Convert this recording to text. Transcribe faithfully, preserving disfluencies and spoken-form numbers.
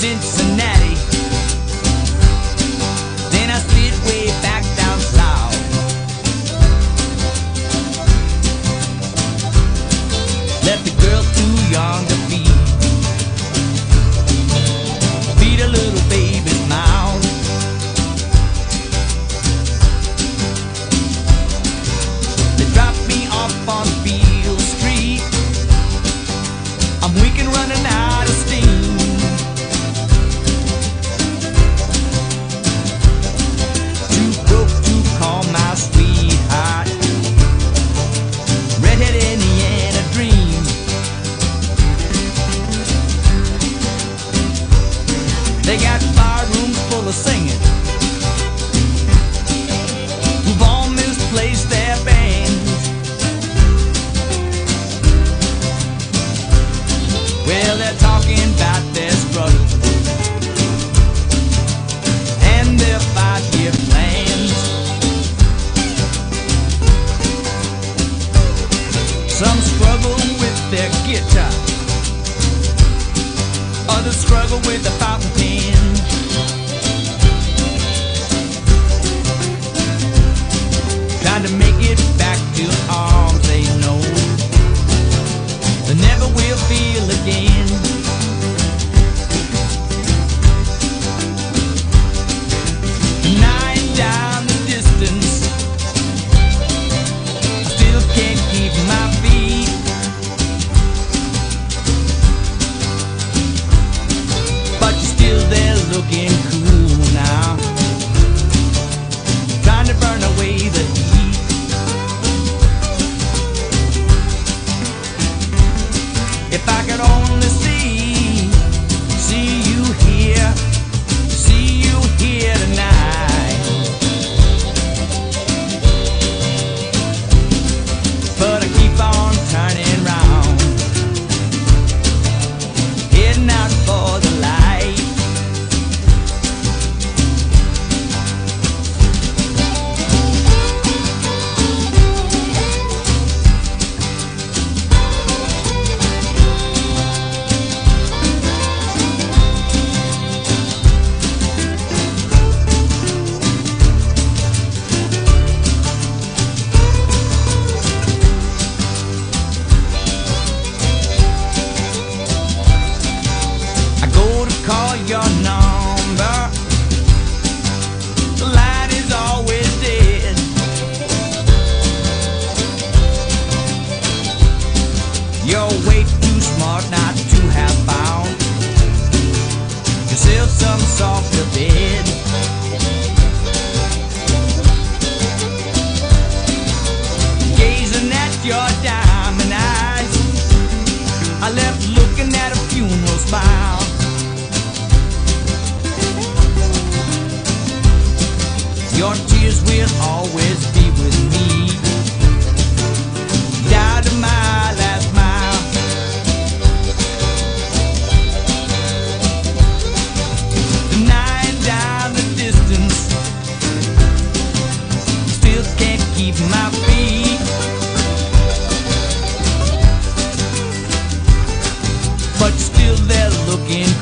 Cincinnati. Then I slid way back down south. Left the girl too young to feed. Feed a little baby's mouth. They dropped me off on Beale Street. I'm weak and running out of steam. Too broke to call my sweetheart. Redhead Indiana dream. They got bar rooms full of singing who've all misplaced their bands. Well, they're talking about their struggle and their five-year plans. Some struggle with their guitar, others struggle with the fountain pen. Trying to make it back to arms they know they never will feel again. Nine down the distance, I still can't keep my feet. But you're still there looking cool now, trying to burn away the heat. If I could only see, see you here, see you here tonight. But I keep on turning round, heading out for the light. Call your number, the line is always dead. You're way too smart not to have found yourself some softer bed. Gazing at your diamond eyes, I left looking at a funeral smile. Your tears will always be with me, down to my last mile. Denying down the distance, still can't keep my feet. But you're still there looking